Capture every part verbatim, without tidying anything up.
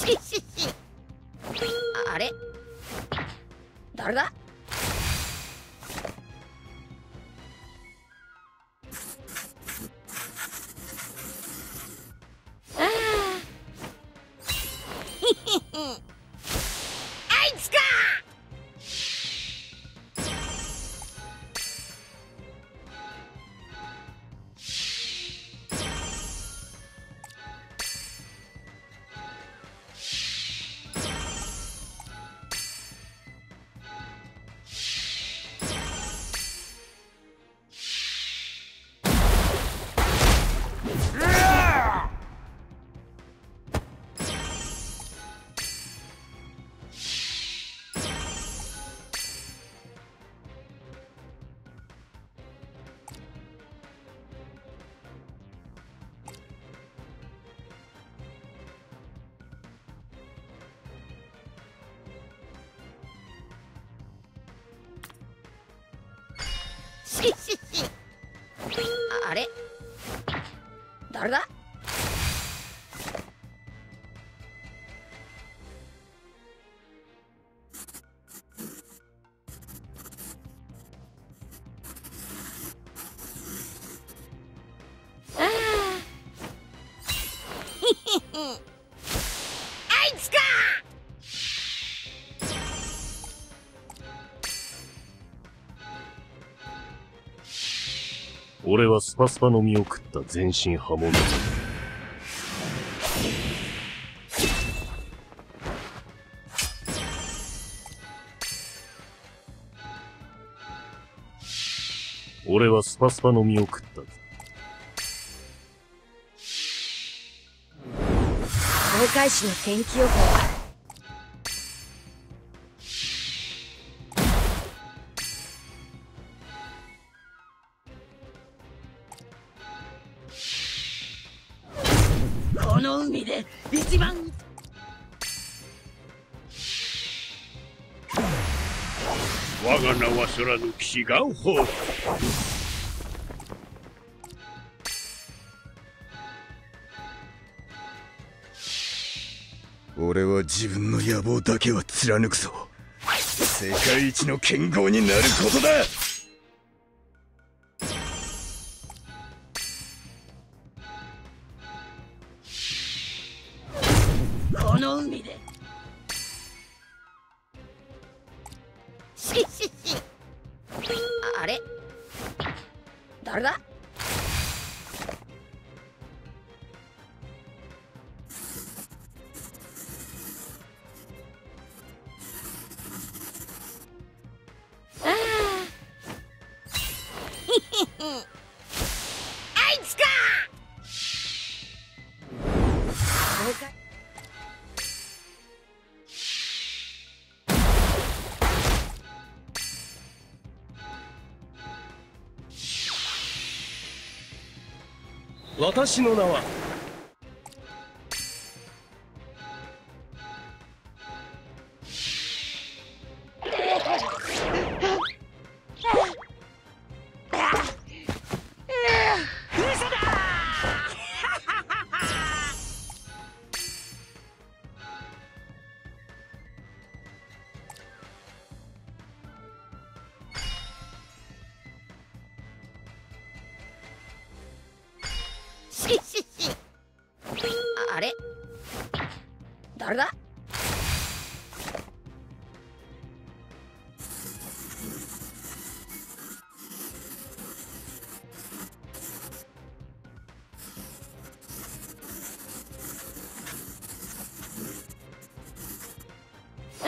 ししし。あれ誰だ？あいつか。ししし。あれ誰だ？あいつか。 俺はスパスパの実を食った全身刃物だ。俺はスパスパの実を食った。 航海士の天気予報。この海で一番。 我が名は空の騎士ガンホース。 俺は自分の野望だけは貫くぞ。世界一の剣豪になることだ。 この海で。ししし。あれ誰だ？あいつか。航海私の名はししし。あれ誰だ？あ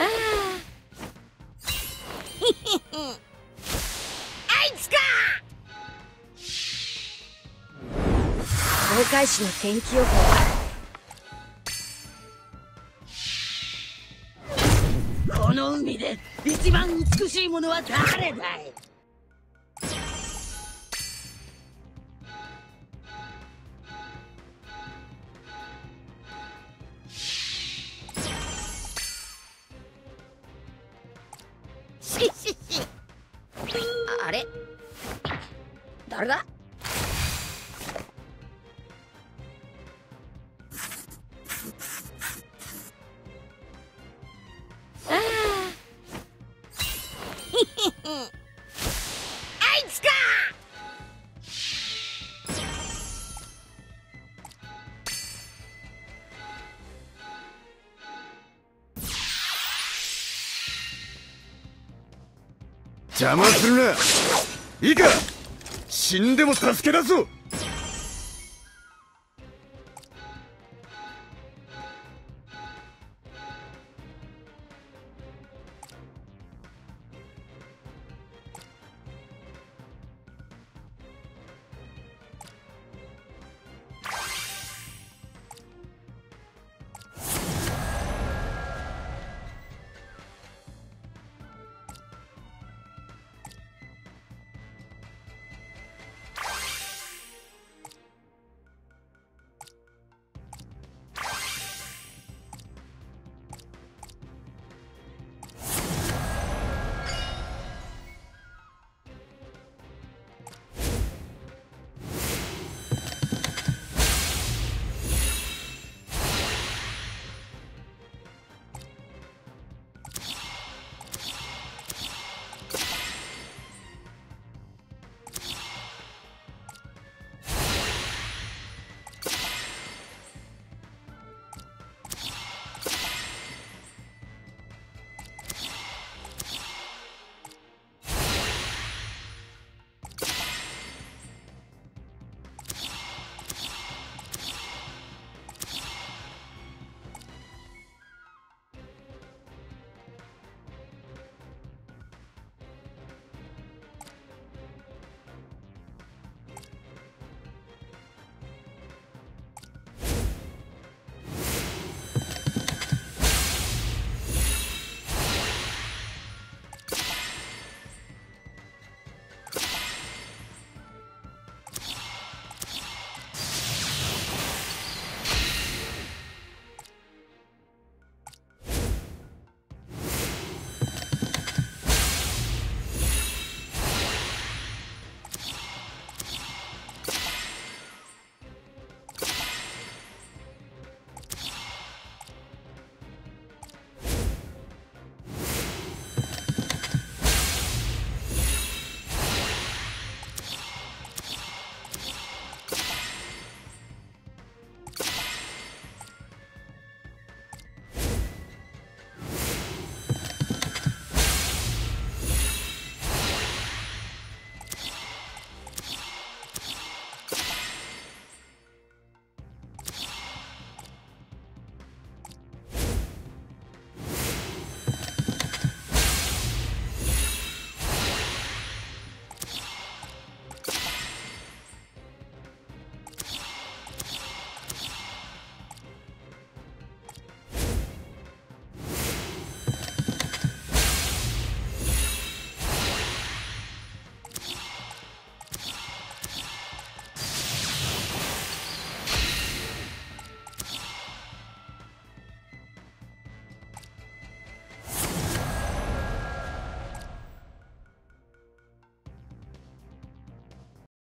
いつか。航海士の天気予報。この海で一番美しいものは誰だい？ししし。あれ誰だ？ 邪魔するな。いいか、死んでも助け出すぞ。